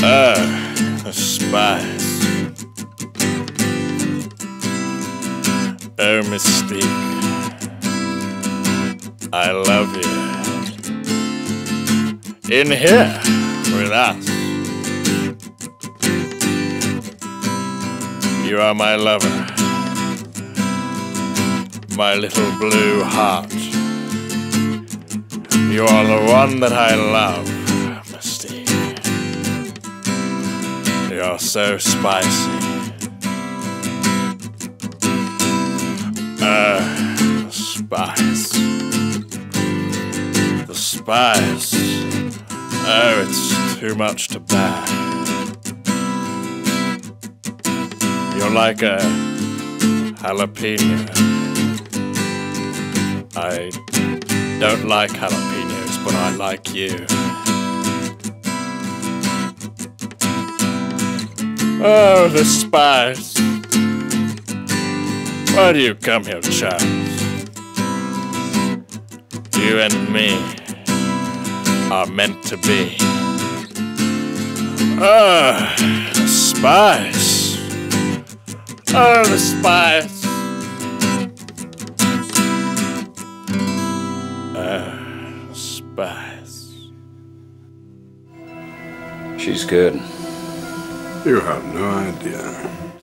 The spice. Oh, Mystique, I love you. In here with us. You are my lover, my little blue heart. You are the one that I love, Mystique. You're so spicy. The spice. The spice. Oh, it's too much to bear. You're like a jalapeno. I don't like jalapenos, but I like you. Oh, the spice. Why do you come here, Charles? You and me are meant to be. Oh, the spice. Oh, the spice. Oh, spice. She's good. You have no idea.